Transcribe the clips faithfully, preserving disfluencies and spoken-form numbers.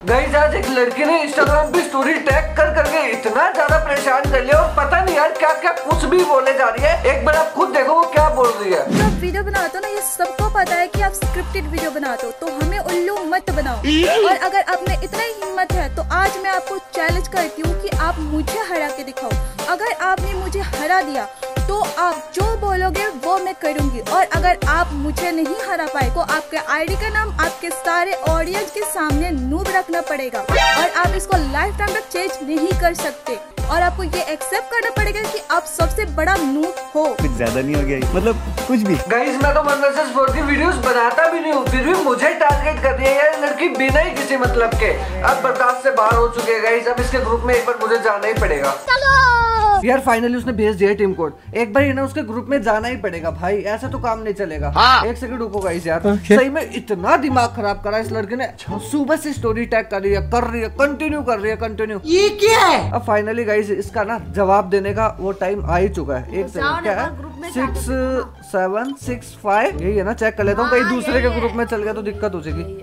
Guys आज एक लड़की ने इंस्टाग्राम पे स्टोरी टैग कर करके इतना ज्यादा परेशान कर लिया और पता नहीं यार क्या क्या कुछ भी बोले जा रही है। एक बार आप खुद देखो वो क्या बोल रही है। जब आप वीडियो बनाते हो ना, ये सबको पता है कि आप स्क्रिप्टेड वीडियो बनाते हो, तो हमें उल्लू मत बनाओ। और अगर आप में इतना ही हिम्मत है तो आज मैं आपको चैलेंज करती हूँ कि आप मुझे हरा के दिखाओ। अगर आपने मुझे हरा दिया तो आप जो बोलोगे वो मैं करूंगी, और अगर आप मुझे नहीं हरा पाए तो आपके आईडी का नाम आपके सारे ऑडियंस के सामने नूब रखना पड़ेगा और आप इसको लाइफ टाइम तक चेंज नहीं कर सकते। और आपको ये एक्सेप्ट करना पड़ेगा कि आप सबसे बड़ा नूब हो। कुछ ज्यादा नहीं हो गया, मतलब कुछ भी। गाइस मैं तो वन वर्सेस फोर की वीडियोस बनाता भी नहीं हूँ, फिर भी मुझे टारगेट कर रही है यार लड़की बिना ही किसी मतलब के। अब बर्दाश्त से बाहर हो चुके हैं गाइस, अब इसके ग्रुप में एक बार मुझे जाना ही पड़ेगा। यार फाइनली उसने भेज दिया टीम कोड, एक बार ना उसके ग्रुप में जाना ही पड़ेगा भाई, ऐसा तो काम नहीं चलेगा। हाँ। एक सेकंड रुको गाइस यार, सही में इतना दिमाग खराब करा इस लड़के ने। सुबह से स्टोरी टैग कर रही है कर रही है कंटिन्यू कर रही है कंटिन्यू। ये क्या है? अब फाइनली गाइस इसका ना जवाब देने का वो टाइम आ ही चुका है। एक सेकंड क्या है, सिक्स सेवन सिक्स फाइव यही है ना, चेक कर लेता हूँ, कहीं दूसरे के ग्रुप में चल गया तो दिक्कत हो जाएगी।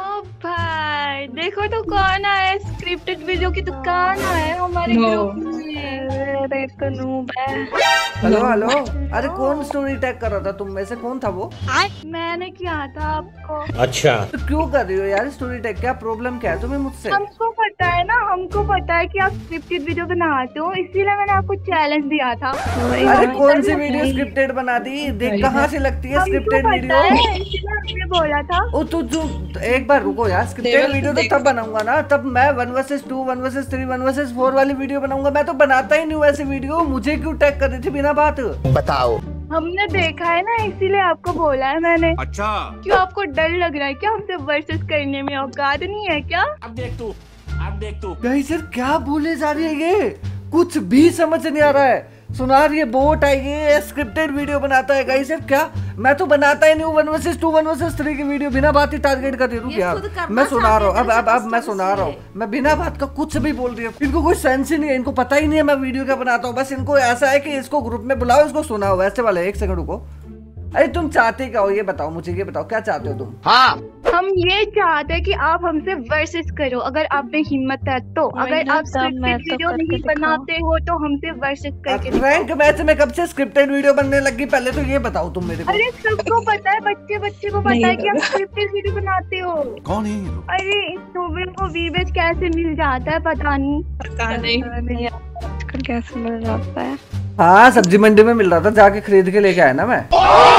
भाई देखो तो कौन है, स्क्रिप्टेड वीडियो की दुकान है हमारे ग्रुप में। अरे तो नूब है। हेलो हेलो, अरे कौन स्टोरी टैग कर रहा था तुम में से, कौन था वो? मैंने किया था आपको। अच्छा तो क्यों कर रही हो यार स्टोरी टैग, क्या प्रॉब्लम क्या है तुम्हें मुझसे? हमको पता है ना, हमको पता है कि आप स्क्रिप्टेड वीडियो बनाते हो, इसीलिए मैंने आपको चैलेंज दिया था। अरे कौन सी वीडियो स्क्रिप्टेड बना दी, देख कहाँ से लगती है स्क्रिप्टेड वीडियो। इसलिए बोला था। ओ तू तू एक बार रुको यार, स्क्रिप्टेड वीडियो तो तब बनाऊंगा ना, तब मैं one versus two one versus three one versus four वाली वीडियो बनाऊंगा। मैं तो बनाता ही नहीं वैसे वीडियो, मुझे क्यों टैग कर रही थी बिना बात? बताओ। हमने देखा है ना, इसीलिए आपको बोला है मैंने। अच्छा क्यों आपको डर लग रहा है क्या हमसे वर्सेस करने में? औकात नहीं है क्या? अब देख तू अब देख तू गाइस यार क्या बोले जा रही है ये, कुछ भी समझ नहीं आ रहा है। सुना रही है बोट आई है, स्क्रिप्टेड वीडियो बनाता है। गाइस यार क्या, मैं तो बनाता ही नहीं हूँ one versus two one versus three की वीडियो, बिना बात ही टारगेट कर रही हूँ यार। मैं सुना रहा हूँ अब अब अब मैं सुना रहा हूँ, मैं बिना बात का कुछ भी बोल रही हूँ। इनको कोई सेंस ही नहीं है, इनको पता ही नहीं है मैं वीडियो क्या बनाता हूँ। बस इनको ऐसा है कि इसको ग्रुप में बुलाओ, इसको सुनाओ, वैसे वाले। एक सेकंड रुको, अरे तुम चाहते क्या हो ये बताओ मुझे, ये बताओ क्या चाहते हो तुम? हाँ हम ये चाहते हैं कि आप हमसे वर्सेस करो, अगर आप में हिम्मत है तो। अगर आप स्क्रिप्टेड वीडियो नहीं बनाते हो तो हमसे वर्सेस करके दिखाओ। रैंक मैच में कब से स्क्रिप्टेड वीडियो बनने लगी, पहले तो ये बताओ तुम मेरे को। अरे सबको पता है, बच्चे बच्चे को पता है कि आप स्क्रिप्टेड वीडियो बनाते हो। कौन है ये? अरे इस नूबे को वीवेज कैसे मिल जाता है पता नहीं। पता नहीं आजकल कैसे मिल जाता है। हाँ सब्जी मंडी में मिल रहा था, जाके खरीद के लेके आया ना मैं।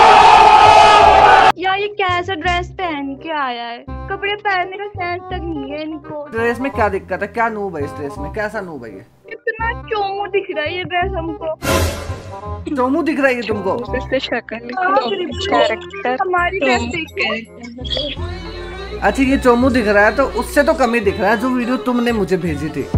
यार ये कैसा ड्रेस पहन के आया है, कपड़े पहनने का सेंस तक नहीं है इनको। ड्रेस में क्या दिक्कत है, क्या नूब है इस ड्रेस में, कैसा नूब है ये? इतना चोमू दिख रहा है ये ड्रेस हमको। चोमू दिख रहा है ये तुमको? हमारी ड्रेस देख के। अच्छा ये चोमू दिख रहा है तो उससे तो कम ही दिख रहा है जो वीडियो तुमने मुझे भेजी थी।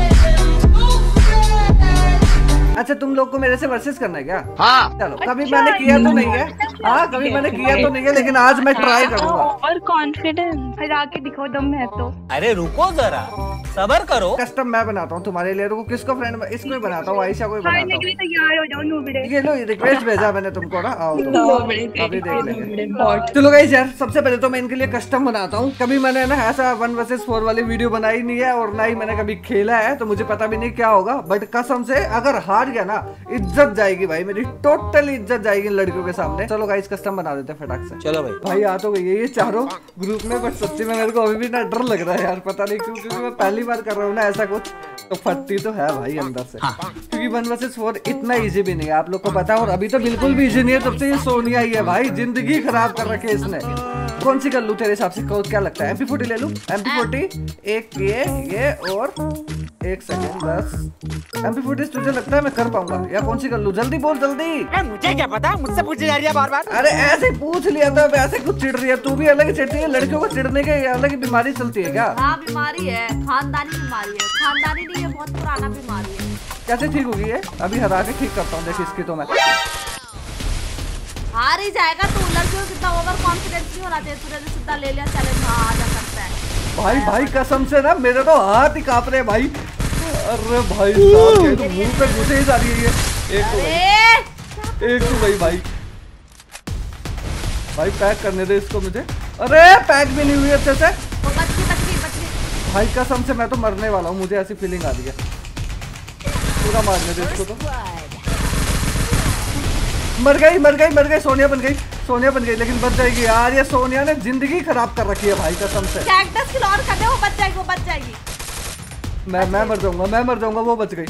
अच्छा तुम लोग को मेरे से वर्सेस करना है क्या? हाँ चलो कभी अच्छा, मैंने किया तो नहीं है, हाँ कभी मैंने किया तो नहीं है, लेकिन आज मैं ट्राई करूंगा। और कॉन्फिडेंस हरा के दिखाओ, दम है तो। अरे रुको जरा सबर करो। कस्टम मैं बनाता हूँ तुम्हारे लिए, रुको किसको फ्रेंड, इसको ही बनाता हूँ, आयशा को ही बनाता हूँ। तैयार हो जाओ नूबड़े। ये लो ये रिक्वेस्ट भेजा मैंने तुमको ना, आओ तो अभी देख लेंगे। चलो गाइस यार सबसे पहले तो मैं इनके लिए कस्टम बनाता हूँ। कभी मैंने ना ऐसा वन वर्सेस फोर वाली वीडियो बनाई नहीं है और ना ही मैंने कभी खेला है, तो मुझे पता भी नहीं क्या होगा। बट कसम से अगर हार गया ना इज्जत जाएगी भाई, मेरी टोटल इज्जत जाएगी इन लड़कियों के सामने। चलो गाइस कस्टम बना देते हैं फटाक से। चलो भाई भाई आ तो गई है ये चारों ग्रुप में, बट सच्ची में मेरे को अभी भी ना डर लग रहा है यार, पता नहीं क्यों, क्योंकि मैं पहली बार कर रहा हूँ ना ऐसा कुछ, तो फटती तो है भाई अंदर से। क्योंकि वन वर्सेस फोर इतना इजी भी नहीं है, आप लोग को पता है, और अभी तो बिल्कुल भी इजी नहीं है। तब से ये सोनिया ही है भाई, जिंदगी खराब कर रखी है इसने। कौन सी कर लूं तेरे हिसाब से, क्या लगता है? एम पी फोर्टी ले लूं? एम पी फोर्टी एक ये ये और एक सेकंड बस। एम पी फोर्टी तुझे लगता है मैं कर पाऊंगा या कौन सी कर लूं? जल्दी बोल जल्दी। मुझे क्या पता, मुझसे पूछी जा रही है बार बार। अरे ऐसे पूछ लिया था, ऐसे कुछ चिढ़ रही है तू भी, अलग ही चिढ़ती है। लड़कियों को चिढ़ने की अलग ही बीमारी चलती है क्या? हाँ बीमारी है, खानदानी बीमारी है, खानदानी नहीं है, बहुत पुराना बीमारी है। कैसे ठीक होगी ये? अभी हरा के ठीक करता हूँ, देख इसकी तो मैं हार ही जाएगा तू। लड़कियों कितना ओवर कॉन्फिडेंस नहीं होना चाहिए, तुझे सीधा ले लिया चैलेंज, हाँ आ जा सकता है। भाई भाई कसम से ना मेरे तो हाथ ही कांप रहे भाई। अरे भाई साहब ये तो मुंह पे घुसे ही जा रही है ये। एक तो भाई, एक तो भाई भाई भाई पैक करने दे इसको मुझे। अरे पैक भी नहीं हुई अच्छे से। बच गई बच गई बच गई। भाई कसम से मैं तो मरने वाला हूँ, मुझे ऐसी फीलिंग आ रही है। पूरा मारने दे इसको तो। मर गई मर गई मर गई, सोनिया बन गई, सोनिया बन गई, लेकिन बच जाएगी यार। ये सोनिया ने जिंदगी खराब कर रखी है भाई कसम से। कैक्टस किल और कर दे, वो बच जाएगी, वो बच जाएगी। मैं मैं मर जाऊंगा, मैं मर जाऊंगा, वो बच गई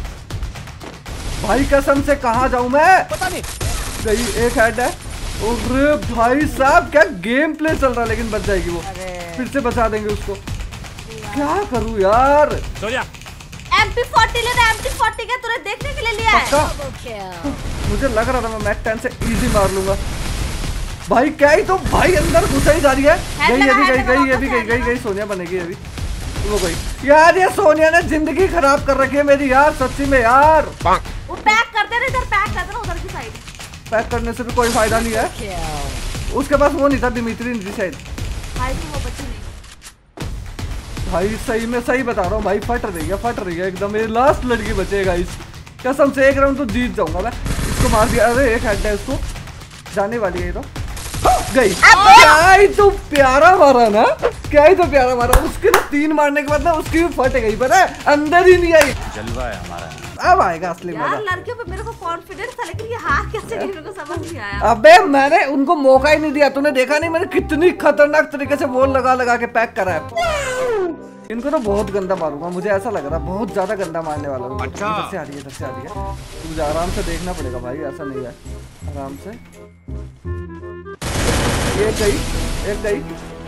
भाई कसम से। कहाँ जाऊं मैं, पता नहीं। गई, एक हेड है। अरे भाई साहब क्या गेम प्ले चल रहा है, लेकिन बच जाएगी वो। फिर से बचा देंगे उसको। क्या करूं यार। एम पी फोर्टी ले रहा, एम पी फोर्टी क्या तूने देखने के लिए लिया है? मुझे लग रहा था मैं मैक टेन से इजी मार लूंगा भाई। क्या ही तो भाई अंदर घुसा ही जा रही है। गई ये भी गई गई ये भी गई गई गई सोनिया बनेगी ये भी, वो गई यार। ये सोनिया ने जिंदगी खराब कर रखी है मेरी यार, सच्ची में यार। वो पैक कर दे, इधर पैक कर देना, उधर की साइड। पैक करने से भी कोई फायदा नहीं है, उसके पास वो नहीं था, दिमित्री नहीं थी शायद। भाई वो बची नहीं भाई सही में सही बता रहा हूँ भाई, फट रही है फट रही है एकदम। ये लास्ट लड़की बचेगा इस कसम से। एक राउंड तो जीत जाऊंगा मैं। इसको मार दिया, अरे एक हेड है, इसको जाने वाली है तो गई। क्या ही तो प्यारा मारा ना, क्या ही तो प्यारा मारा। उसके ना तीन मारने के बाद ना उसकी भी फट गई, पता है अंदर ही नहीं आई। जलवा है हमारा, अब आएगा असली मजा। यार लड़कियों पे मेरे को कॉन्फिडेंस था, लेकिन ये हार कैसे गई मेरे को समझ नहीं आया। अबे मैंने उनको मौका ही नहीं दिया, तूने देखा नहीं मैंने कितनी खतरनाक तरीके से वॉल लगा लगा के पैक करा है। इनको तो बहुत गंदा मारूंगा, मुझे ऐसा लग रहा है बहुत ज्यादा गंदा मारने वाला हूँ। अच्छा। इधर से आ रही है, इधर से आ रही है, तुझे आराम से देखना पड़ेगा भाई, ऐसा नहीं है, आराम से। ये गई, एक गई।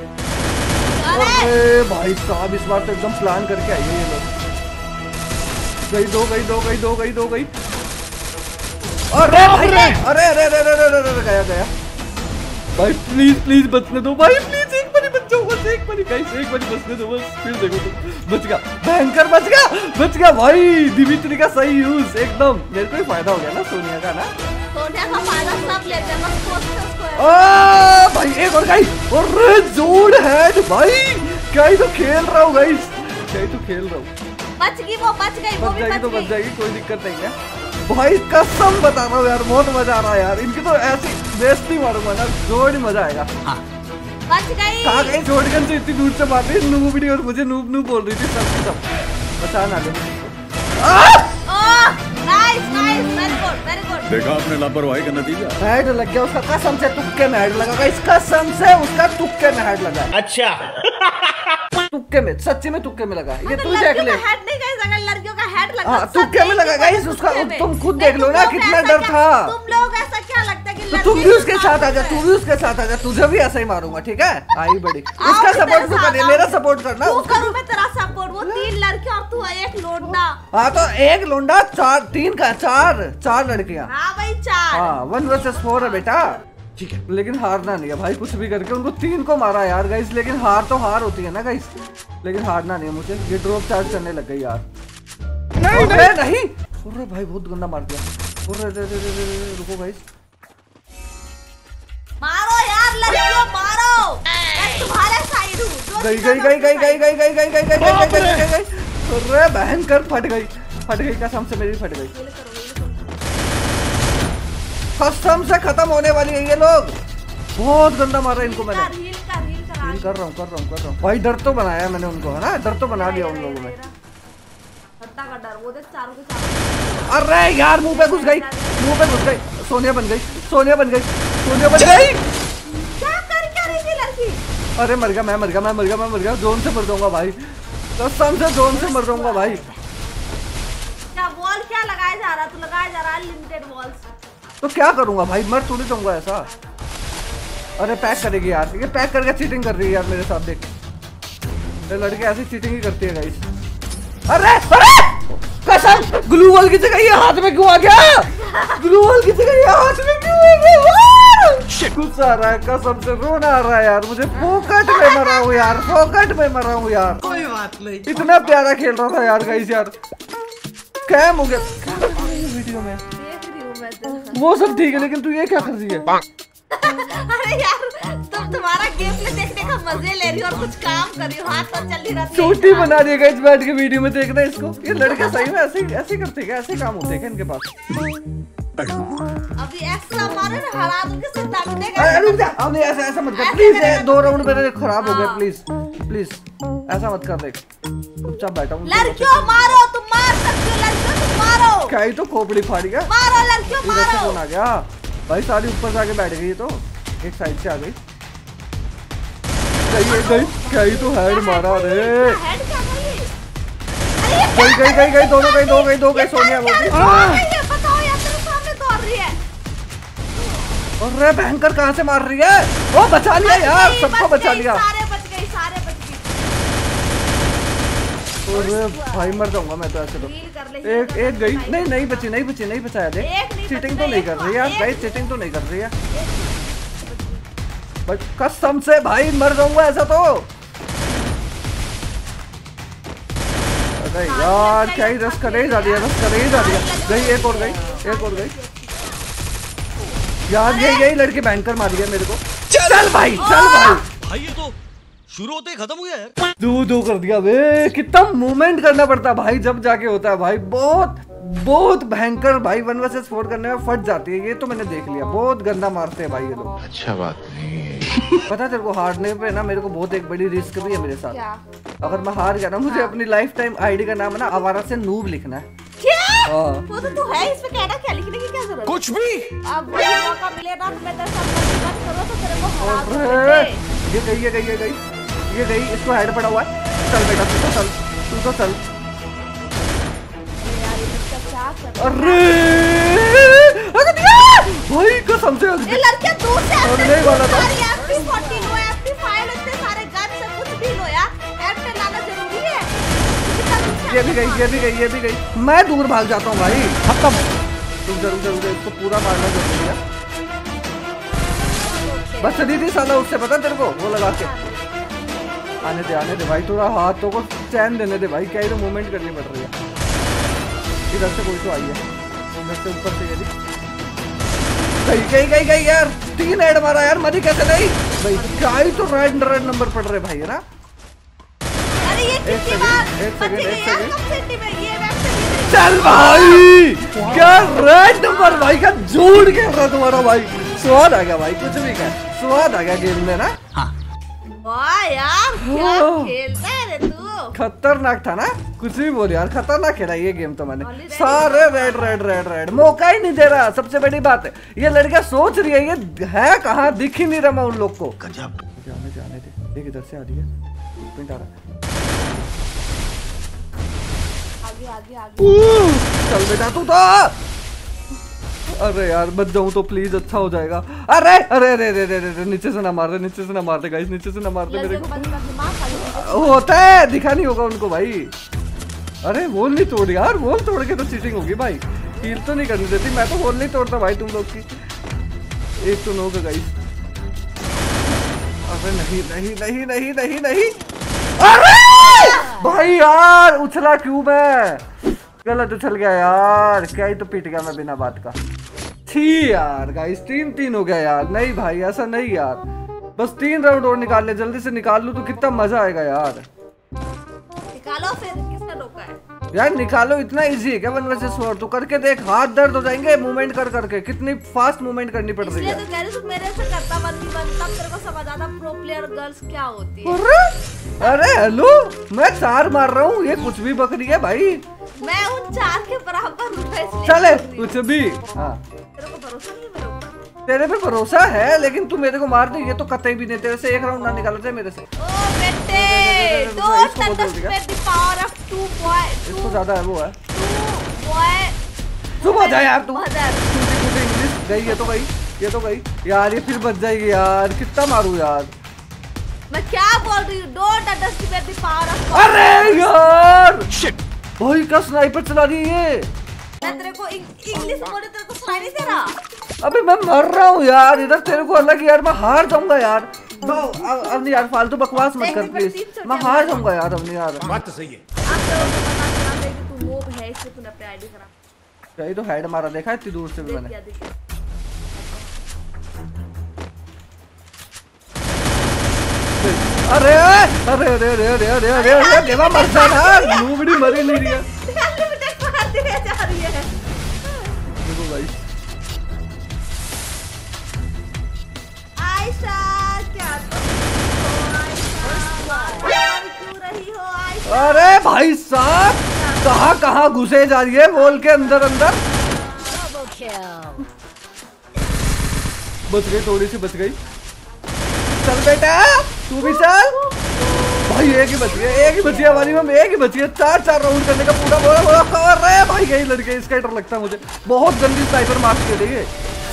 अरे भाई साहब इस बार तो एकदम प्लान करके आई है ये लोग। गई, दो गई, दो गई, दो गई, दो गई। अरे भाई अरे अरे अरे अरे अरे गया गया भाई। प्लीज प्लीज बचने दो भाई, प्लीज एक बारी बच जाओ बस, एक बारी गाइस, एक बारी बचने दो बस। फिर देखो तो बच गया, भयंकर बच गया, बच गया भाई। दिमित्री का सही यूज एकदम। मेरे को ही फायदा हो गया ना सोनिया का ना, सोनिया का फायदा सब लेते हैं, बस सोचते उसको। आ भाई एक और गई। अरे जोड़ हेड भाई, क्या ही तो खेल रहा हूँ गाइस, क्या ही तो खेल रहा हूँ। बच गई वो, बच गई वो बच भी जाएगी बच तो गई। बच जाएगी, कोई दिक्कत नहीं है भाई कसम बता रहा हूँ यार, बहुत मजा आ रहा है यार। इनकी तो ऐसी बेइज्जती मारूंगा ना, जोड़ ही मजा आएगा। बच गई। कहाँ गई जोड़गन से इतनी दूर से मार रही, नूब भी और मुझे नूब नूब बोल रही थी सब सब। बचा ना ले। Nice nice, very good very good. देखा आपने लापरवाही का नतीजा। हेड लग गया उसका, कसम से तुक्के में हेड लगा, इस कसम से उसका तुक्के में हेड लगा। अच्छा तुक्के में, सच्ची में तुक्के में लगा। ये तो तू देख लड़कियों ले। का हेड नहीं गाइस, अगर लड़कियों का हेड लगा हाँ तुक्के में लगा गाइस उसका, तुम खुद देख लो ना कितना डर था। तुम लोग ऐसा क्या लगता है कि तो तुम भी उसके साथ आजा, तू भी उसके साथ आजा, तुझे भी ऐसा ही मारूंगा ठीक है। आई बड़ी, उसका सपोर्ट तू कर, मेरा सपोर्ट करना। तू करूं मैं तेरा सपोर्ट, वो तीन लड़कियां और तू एक लोंडा। हाँ तो एक लोंडा, चार तीन का चार चार लड़कियां। हाँ भाई चार। हाँ वन वर्सेस फोर है बेटा, ठीक है। लेकिन हारना नहीं है भाई, कुछ भी करके उनको तीन को मारा यार गाइस। लेकिन हार तो हार होती है ना गाइस, लेकिन हारना नहीं है मुझे। ये ड्रॉप चार्ज करने लग गई यार। नहीं नहीं नहीं, अरे भाई बहुत गंदा मार दिया। अरे रे रे रे रे, रुको गाइस, मारो यार लड़कियों मारो, मैं तुम्हारे साइड हूँ। गई गई गई गई गई गई गई गई गई गई गई गई गई गई। अरे बहन कर, फट गई फट गई कसम से, मेरी फट गई कसम से। खत्म होने वाली है ये लोग, बहुत गंदा मारा इनको मैंने। रील का रील का रील कर रहा हूँ कर रहा हूँ कर रहा हूँ भाई। डर तो बनाया मैंने उनको, है ना, डर तो बना लिया उन लोगों में। हत्ता का डर, वो देख चारों के चारों। अरे यार मुंह पे घुस गई, मुंह पे घुस गई। सोनिया बन गई, सोनिया बन गई, सोनिया बन गई। क्या कर क्या रही थी लड़की? अरे मर गया मैं, मर गया मैं, मर गया मैं, मर गया। जोन से मर जाऊंगा भाई, कसम से जोन से मर जाऊंगा भाई। क्या वॉल क्या लगाया जा रहा, तू लगाया जा रहा है लिमिटेड वॉल्स। तो क्या करूंगा भाई, मर थोड़ी जाऊंगा ऐसा। अरे पैक करेगी यार, ये पैक करके चीटिंग कर रही है यार मेरे साथ। देख ये लड़के ऐसी चीटिंग ही करती है गाइस। अरे अरे कसम, ग्लू वॉल की जगह ये हाथ में क्यों आ गया? ग्लू वॉल की जगह ये हाथ में क्यों आ गया? गुस्सा आ रहा है, कसम से रोना आ रहा है यार मुझे। फोकट में मरा हूँ यार, फोकट में मरा हूँ यार। कोई बात नहीं, इतना प्यारा खेल रहा था यार गाइस यार। कैम हो गया वीडियो में, वो सब ठीक है, लेकिन तू ये क्या कर रही है? अरे यार तुम तुम्हारा गेम प्ले देखने का मजे ले रही हो और कुछ काम कर रही हो, हाथ तो चल नहीं रहा। छोटी बना रही है गाइस बैठ के वीडियो में, देखना इसको। ये लड़के सही में ऐसे ऐसे करते हैं, ऐसे काम होते हैं इनके पास। अभी एक्स्ट्रा मारे ना हरा दूंगी सीधा मिलेगा। अरे रुक जा, अब नहीं ऐसा ऐसा मत कर प्लीज। दो राउंड मेरे खराब हो गए, प्लीज प्लीज ऐसा मत कर। देख चुपचाप बैठा हूँ। लड़कियों मारो, तुम मार सकते हो लड़कियों, तुम मारो। क्या ही तो खोपड़ी फाड़ गया। मारो लड़कियों मारो। कौन आ गया भाई? सारी ऊपर जाके बैठ गई, तो एक साइड से आ गई। गई गई क्या ही तो हेड मारा रे। हेड क्या गई? गई गई गई गई दोनों गई, दो गई दो गई। सोनिया वो भी। बताओ यार, तेरे सामने दौड़ रही है। अरे भयंकर कहाँ से मार रही है? ओ बचा लिया यार, सबको बचा लिया। सारे बच गए, सारे बच गए। अरे भाई मर जाऊंगा मैं तो ऐसे तो। एक एक गई। नहीं नहीं बची, नहीं बची, नहीं बचाया। देख चीटिंग तो नहीं कर रही यार भाई, चीटिंग तो नहीं कर रही है भाई, कसम से भाई मर जाऊंगा ऐसा तो। अरे यार क्या ही रस करे जा रही है, रस करे ही जा रही है। गई एक और गई, एक और गई यार। ये यही लड़की बैंकर मार गया मेरे को। चल भाई, चल भाई। भाई ये तो शुरू होते ही खत्म हो गया यार। दो दो कर दिया बे। कितना मूवमेंट करना पड़ता है भाई जब जाके होता है भाई। बहुत बहुत भयंकर भाई। वन वर्सेस फोर करने में फट जाती है ये तो मैंने देख लिया। बहुत गंदा मारते हैं भाई ये लोग। अच्छा बात नहीं है। पता तेरे को हारने पे ना मेरे को बहुत एक बड़ी रिस्क भी है मेरे साथ। अगर मैं हार गया ना, मुझे अपनी लाइफ टाइम आईडी का नाम है ना आवारा से नूब लिखना है। क्या? हाँ। वो तो तू है, इसमें कहना क्या, लिखने की क्या जरूरत? कुछ भी। अब मौका मिले ना तो मैं तेरे साथ बात करो तो तेरे को हरा अरे दूंगी। ये गई, ये गई, ये गई, ये गई। इसको हेड पड़ा हुआ है। चल बेटा तू तो चल, तू तो चल। अरे अरे भाई कसम से ये लड़कियां दूर से और नहीं वाला था। एफ पी फोर्टीन लो, एफ पी फाइव इतने सारे गन से कुछ भी लो यार, एफ पे लाना जरूरी है। ये भी गई, ये भी गई, ये भी गई। मैं दूर भाग जाता हूँ भाई। खत्म। तुम जरूर जरूर इसको पूरा मारना जरूरी है। बस दीदी साला उससे पता तेरे को वो लगा के। आने दे, आने दे भाई, थोड़ा हाथों को चैन देने दे भाई। क्या ही तो मूवमेंट करनी पड़ रही है। इधर से कोई तो आई है, इधर से ऊपर से गई गई गई गई गई यार। तीन हेड मारा यार, मरी कैसे नहीं भाई? क्या ही तो रेड रेड नंबर पड़ रहे भाई है ना। अरे ये एक कितनी बार सेकंड, एक सेकंड, एक सेकंड। कब सेंटी में ये वेब से चल भाई, क्या रेड नंबर भाई का जोड़ के रहा तुम्हारा भाई। स्वाद आ गया भाई, कुछ भी क्या स्वाद आ गया गेम में ना। वाह यार, क्या खेलता है रे तू। खतरनाक था ना, कुछ भी बोल यार, खतरनाक खेला ये गेम तो मैंने। सारे रेड रेड रेड रेड, मौका ही नहीं दे रहा। सबसे बड़ी बात है ये लड़कियां सोच रही है ये है कहाँ, दिख ही नहीं रहा मैं उन लोग को। जाने जाने दे, देख इधर से आ रही है, पिंट आ रहा है। आगे आगे आगे चल बेटा तू तो। अरे यार बच जाऊं तो प्लीज अच्छा हो जाएगा। अरे अरे अरे अरे अरे नीचे से ना मार दे, नीचे से ना मार दे गाइस, नीचे से ना मार दे मेरे को। होता है, दिखा नहीं होगा उनको भाई। अरे वॉल नहीं तोड़ यार, वॉल तोड़ के तो चीटिंग होगी भाई। हील तो नहीं करनी देती, मैं तो वॉल नहीं तोड़ता भाई तुम लोग की। एक तो नो का गाइस। अरे नहीं नहीं नहीं नहीं नहीं नहीं। अरे भाई यार उछला क्यों मैं? गलत उछल गया यार। क्या ही तो पीट गया मैं बिना बात का। छी यार गाइस, तीन तीन हो गया यार। नहीं भाई ऐसा नहीं यार, बस तीन राउंड और निकाल ले, जल्दी से निकाल लूं तो कितना मजा आएगा यार। निकालो फिर, किसने रोका है यार? निकालो, इतना इजी है क्या वन वर्सेस फोर? तो करके देख, हाथ दर्द हो जाएंगे मूवमेंट कर करके। कितनी फास्ट मूवमेंट करनी पड़ रही है। इसलिए तो कह रही हूं, मेरे से करता वन वी वन, तब तेरे को समझ आता प्रो प्लेयर गर्ल्स क्या होती है। अरे अरे हेलो, मैं चार मार रहा हूँ, ये कुछ भी बकरी है भाई। मैं उन चार के बराबर हूं, इसलिए चले कुछ भी। हाँ तेरे को भरोसा नहीं है मेरे ऊपर? तेरे पे भरोसा है, लेकिन तू मेरे को मार दे ये तो कतई भी नहीं। तेरे से एक राउंड ना निकाला जाए मेरे से। ओ बेटे, don't underestimate the power of two boy. इसको ज्यादा है वो है। टू बॉय चुप हो जा यार तू। मदर इंग्लिश गई, ये तो गई, ये तो गई यार। ये फिर बच जाएगी यार, कितना मारू यार। मैं क्या बोल रही हूँ, don't underestimate the power of. अरे यार शिट भाई का स्नाइपर चला रही है। मैं तेरे को इंग्लिश बोले, तेरे को सुनाई नहीं दे रहा? अबे मैं मर रहा हूँ यार, इधर तेरे को अलग यार। मैं हार जाऊंगा यार। अब नहीं यार, फालतू बकवास मत कर प्लीज। मैं हार जाऊंगा यार, अब नहीं यार। बात तो सही है। आप लोगों को पता चला था कि तू मोब है, इसलिए तूने अपनी आईडी खराब कहीं तो हेड मारा, देखा इतनी दूर से भी मैंने। किया। देखिए अरे अरे अरे अरे अरे अरे अरे अरे देवा मर जाना, नूबड़ी मरी नहीं रही है। अनलिमिटेड मार दिया जा रही है। देखो भाई आयशा, क्या तुम हो आयशा? क्यों रही हो आयशा? अरे भाई साहब कहाँ कहाँ घुसे जा रही है वॉल के अंदर अंदर। बच गई, थोड़ी सी बच गई। चल बेटा तू भी चल। भाई एक ही बच गया, एक ही बची है हमारी मम, एक ही बची है। चार चार राउंड करने का पूरा बोला बोला। अरे भाई गई लड़के, इसका डर लगता है मुझे, बहुत गंदी स्नाइपर मार के देगी।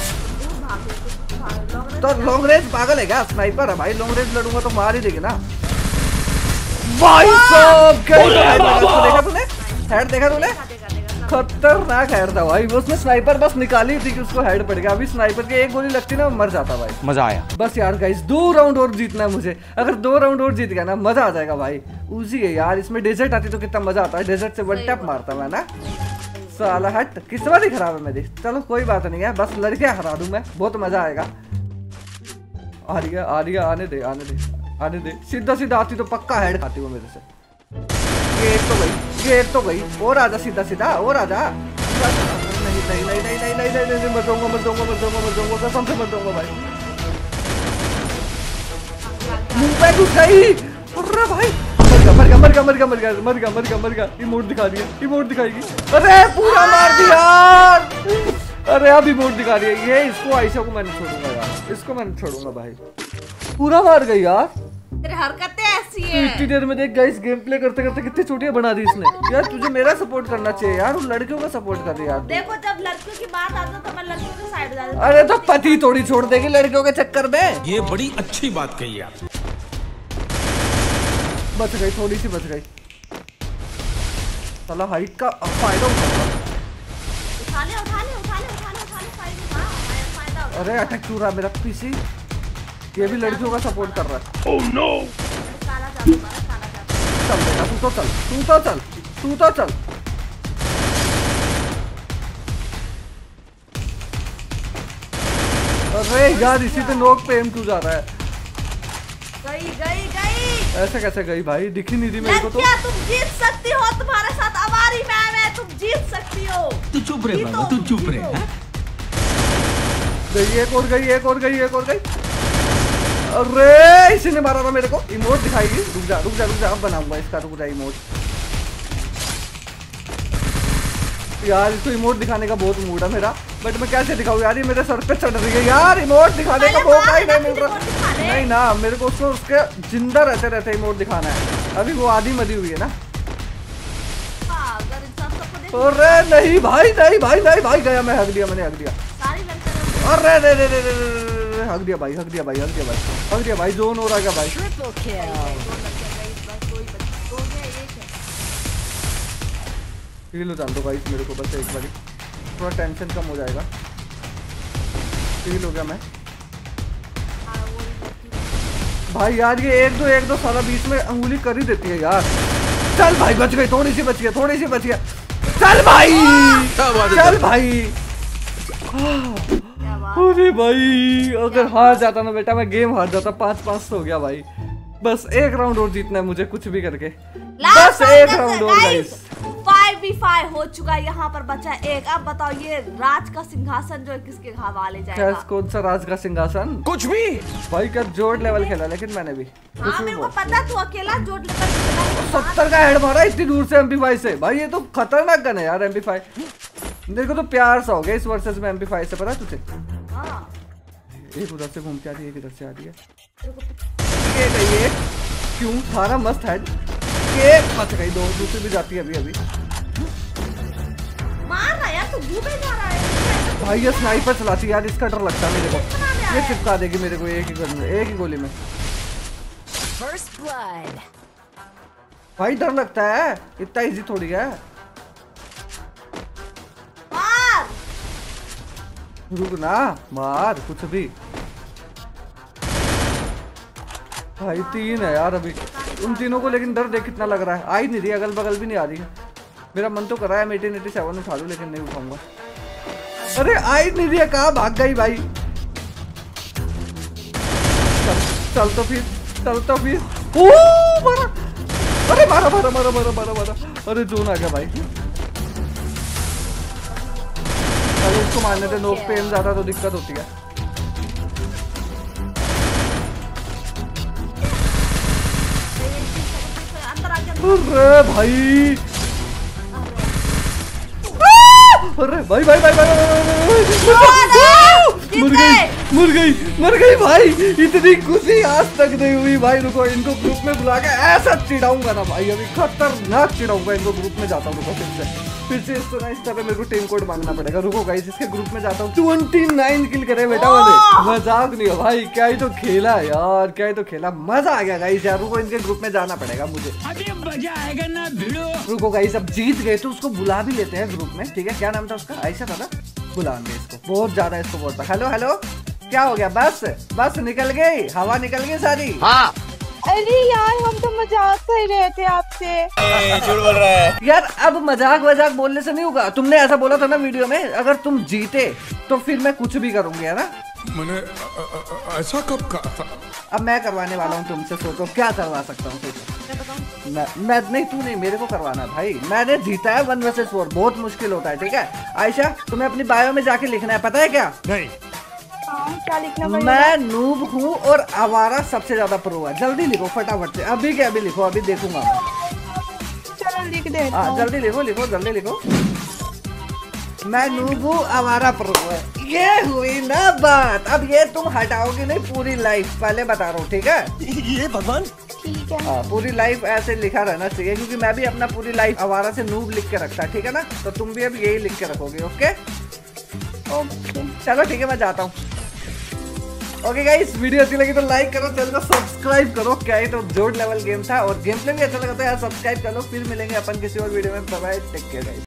तो लॉन्ग रेंज पागल है क्या? स्नाइपर है भाई, लॉन्ग रेंज लड़ूंगा तो मार ही देगी ना भाई साहब। देखा तूने हेड, देखा तूने? खतरनाक हेड था भाई, उसने स्नाइपर बस निकाली थी कि उसको हेड पड़ गया। अभी स्नाइपर की एक गोली लगती ना मर जाता भाई। मजा आया बस यार गाइस, दो राउंड और जीतना है मुझे। अगर दो राउंड और जीत गया ना मजा आ जाएगा भाई। उसी है यार, इसमें डेजर्ट आती तो कितना मजा आता है। डेजर्ट से वन टैप मारता मैं ना। साला हट, किस्मत ही खराब है मेरी। चलो कोई बात नहीं है, बस लड़के हरा दूं मैं, बहुत मजा आएगा। आ रही है, आ रही है, आने दे आने दे आने दे। सीधा सीधा आती तो पक्का हेड खाती वो मेरे से। ये एक तो गई, ये एक तो गई। और आजा सीधा सीधा, और आजा। नहीं नहीं नहीं नहीं नहीं नहीं नहीं नहीं, मर जाऊंगा मर जाऊंगा मर जाऊंगा मर जाऊंगा, कसम से मर जाऊंगा भाई। मुंह पे घुस गई। अरे भाई मर गया मर गया मर गया मर गया मर गया मर गया मर गया। इमोट दिखा दिया, इमोट दिखाएगी। अरे पूरा मार दिया। अरे अब इमोट दिखा रही है ये। इसको आयशा को मैंने छोड़ूंगा यार, इसको मैंने छोड़ूंगा भाई। पूरा मार गई यार, तेरी हरकतें ऐसी है। इतनी देर में देख गाइस, गेम प्ले करते करते कितनी चोटियां बना दी इसने। यार तुझे मेरा सपोर्ट करना चाहिए यार, उन लड़कियों का सपोर्ट कर रही यार। देखो जब लड़कियों की बात आती है तो मैं लड़कियों की साइड हो जाती हूं। अरे तो पति थोड़ी छोड़ देगी लड़कियों के चक्कर में। ये बड़ी अच्छी बात कही आप। बच गई, थोड़ी सी बच गई। साला हाइट का फायदा उठा। उठा ले उठा ले उठा ले उठा ले उठा ले फायदा फायदा। अरे अटैक क्यों रहा मेरा पीसी? ये भी लड़कियों का सपोर्ट कर रहा है। Oh no. काला जादू मारा, काला जादू। चल बेटा तू तो चल, तू तो चल, तू तो चल। अरे यार इसी पे नोक पे एम क्यों जा रहा है? गई गई गई। ऐसे कैसे गई भाई? दिखी नहीं थी मेरे को तो। क्या तुम जीत सकती हो? तुम्हारे साथ आवारी मैम है, तुम जीत सकती हो। तू चुप रहे बाबा, तू चुप रहे। गई एक और गई, एक और गई, एक और गई। अरे इसी ने मारा था मेरे को। इमोट दिखाएगी, रुक जा रुक जा रुक जा, अब बनाऊंगा इसका, रुक जा इमोट। यार इसको इमोट दिखाने का बहुत मूड है मेरा, बट मैं कैसे दिखाऊं यार? ये मेरे सर पे चढ़ रही है यार। इमोट दिखाने का मौका ही नहीं मिल रहा। नहीं ना, मेरे को उसको उसके जिंदा रहते रहते इमोट दिखाना है। अभी वो आधी मरी हुई है ना। अरे नहीं भाई नहीं भाई नहीं भाई, गया मैं, हक दिया मैंने, हक दिया। अरे रे रे रे रे, हक दिया भाई, हक दिया भाई, हक दिया भाई, हक दिया भाई। जोन हो रहा है भाई। हील हो जान दो भाई मेरे को बस एक बारी, थोड़ा टेंशन कम हो जाएगा। हील हो गया मैं भाई। यार ये एक दो एक दो सारा बीच में अंगुली कर ही देती है यार। चल भाई बच गई, थोड़ी सी बच गई, थोड़ी सी बच गया। चल भाई चल भाई। अरे भाई अगर हार जाता ना बेटा, मैं गेम हार जाता। पाँच पाँच सौ हो गया भाई। बस एक राउंड और जीतना है मुझे, कुछ भी करके। बस एक राउंड और गाइस। फाइव वी फाइव हो चुका है, यहाँ पर बचा एक। अब बताओ ये राज का सिंहासन जो है किसके हवाले जाएगा? कौन सा राज का सिंहासन? कुछ भी भाई क्या जोड़ लेवल खेला, लेकिन मैंने भी हाँ मेरे को पता, तू अकेला जोड़ लेवल खेला। सत्तर का हेड मारा इतनी दूर से एम पी फाइव से। भाई ये तो खतरनाक गन है यार एम पी फाइव। मेरे को तो प्यार सा हो गया इस वर्सेस में एम पी फाइव से, पता है तुझे? एक उधर से घूम के आ रही है, एक इधर से आ रही है। ये गई एक, क्यों सारा मस्त हेड। ये बच गई, दो दूसरी भी जाती है अभी अभी। मार रहा यार, तू घूमे जा रहा है भाई। ये स्नाइपर चलाती है यार, इसका डर लगता है मेरे को। ये चिपका देगी मेरे को एक ही गोली में, एक ही गोली में। भाई डर लगता है, इतना इजी थोड़ी है। मार रुक ना, मार कुछ भी। भाई तीन है यार अभी उन तीनों को, लेकिन डर देख कितना लग रहा है। आ ही नहीं रही, अगल बगल भी नहीं आ रही है। मेरा मन तो कर रहा है एटीन एटी सेवन उठा लूं, लेकिन नहीं उठाऊंगा। अरे आ ही नहीं रही है, कहाँ भाग गई भाई? चल चल तो फिर, चल तो फिर। ओ मारा, अरे मारा मारा मारा मारा मारा मारा। अरे जोन आ गया भाई। अरे इसको मारने से नोक पे एम ज्यादा तो दिक्कत होती है। अरे भाई अरे भाई भाई भाई भाई मर गई मर गई मर गई भाई। इतनी खुशी आज तक नहीं हुई भाई। रुको इनको ग्रुप में बुला के ऐसा चिढ़ाऊंगा ना भाई, अभी खतरनाक चिढ़ाऊंगा इनको। ग्रुप में जाता हूँ, रुको फिर से फिर से इसको ना इस तरह मेरे को टीम कोड मांगना पड़ेगा। रुको गाइस इसके ग्रुप में जाता हूँ। उनतीस किल करे बेटा मैंने, मजाक नहीं हो भाई। क्या ही तो खेला यार, क्या ही तो खेला, मजा आ गया गाइस यार। रुको इनके ग्रुप में जाना पड़ेगा मुझे, अभी मजा आएगा ना भिड़ो। रुको गाइस अब जीत गए तो उसको बुला भी लेते हैं ग्रुप में, ठीक है। क्या नाम था उसका? आयशा था ना। बुलाएंगे इसको, बहुत ज्यादा इसको बोलता। हेलो हेलो क्या हो गया? बस बस निकल गई, हवा निकल गई सारी। हाँ अरे यार हम तो मजाक कर रहे थे आपसे। झूठ बोल रहा है यार। अब मजाक वजाक बोलने से नहीं होगा। तुमने ऐसा बोला था ना वीडियो में, अगर तुम जीते तो फिर मैं कुछ भी करूंगी, है ना? मैंने ऐसा कब कहा था? अब मैं करवाने वाला हूँ तुमसे, सोचो क्या करवा सकता हूँ तुमसे। मैं, मैं नहीं, तू नहीं, मेरे को करवाना है भाई। मैंने जीता है वन वर्सेस फोर, बहुत मुश्किल होता है, ठीक है। आयशा तुम्हें अपनी बायो में जाके लिखना है, पता है क्या? नहीं। हाँ, क्या लिखना पड़ेगा? मैं नूब हूँ और आवारा सबसे ज्यादा प्रो है। जल्दी लिखो फटाफट से, अभी के अभी लिखो, अभी देखूंगा मैं। चलो लिख दे। हाँ जल्दी लिखो लिखो जल्दी लिखो। मैं नूब हूँ, आवारा प्रो है। ये हुई ना बात। अब ये तुम हटाओगे नहीं पूरी लाइफ, पहले बता रहा हूँ, ठीक है। ये भगवान ठीक है। हाँ पूरी लाइफ ऐसे लिखा रहना चाहिए, क्योंकि मैं भी अपना पूरी लाइफ आवारा से नूब लिख के रखता है, ठीक है ना। तो तुम भी अब यही लिख के रखोगे, ओके ओके चलो ठीक है, मैं जाता हूँ। ओके गाइस वीडियो अच्छी लगी तो लाइक करो, चैनल को सब्सक्राइब करो। क्या ही तो जोड़ लेवल गेम था, और गेम प्ले भी अच्छा लगा तो यार सब्सक्राइब कर लो। फिर मिलेंगे अपन किसी और वीडियो में। Bye bye, take care guys.